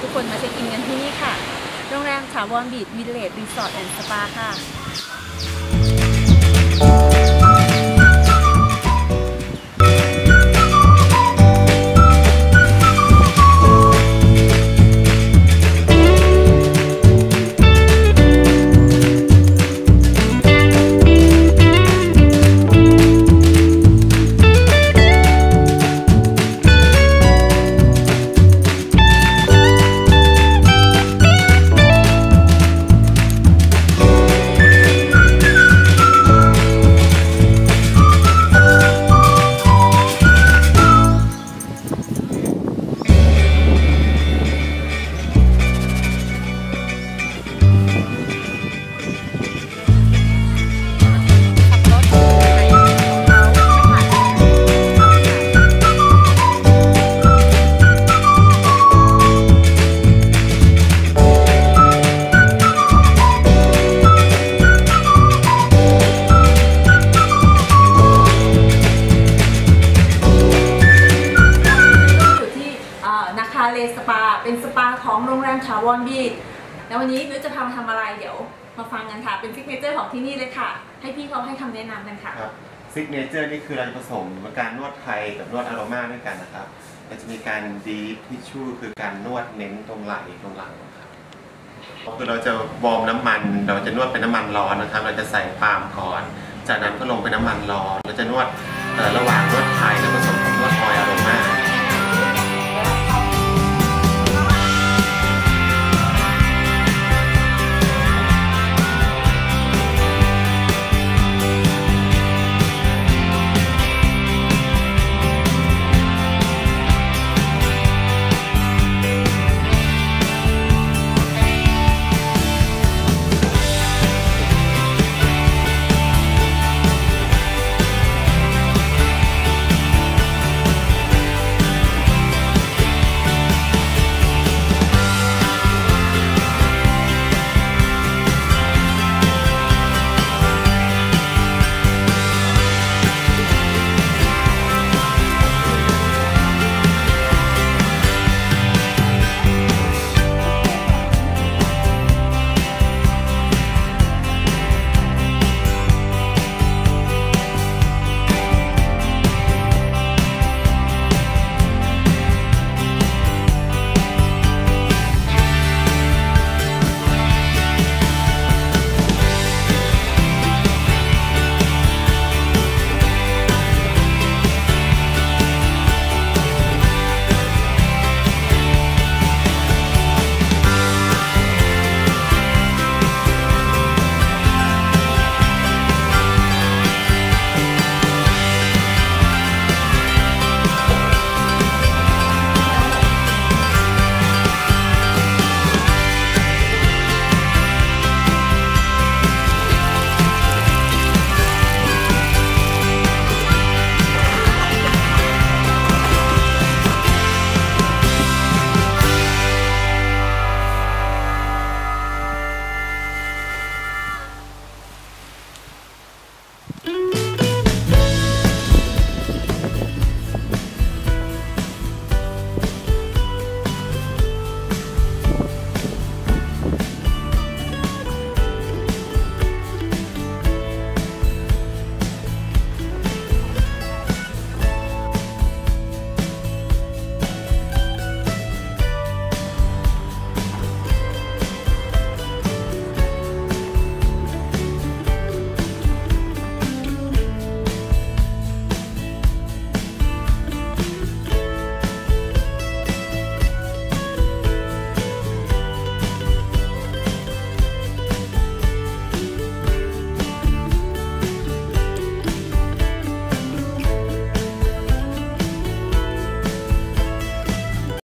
กคนมาเช็คอินกันที่นี่ค่ะโรงแรมถาวรบีชวิลเลจรีสอร์ทแอนด์สปาค่ะสปาเป็นสปาของโรงแรมถาวรบีชแล้ววันนี้นุ้ยจะพามาทำอะไรเดี๋ยวมาฟังกันค่ะเป็นซิกเนเจอร์ของที่นี่เลยค่ะให้พี่เขาให้คำแนะนำกันค่ะครับซิกเนเจอร์นี่คือเราผสมการนวดไทยกับนวดอโรมาด้วยกันนะครับเราจะมีการดีฟทิชชู่คือการนวดเน้นตรงไหล่ตรงหลังครับคือเราจะวอร์มน้ำมันเราจะนวดเป็นน้ำมันร้อนนะครับเราจะใส่ปาล์มก่อนจากนั้นก็ลงเป็นน้ำมันร้อนเราจะนวดระหว่างนวดไทยและผสม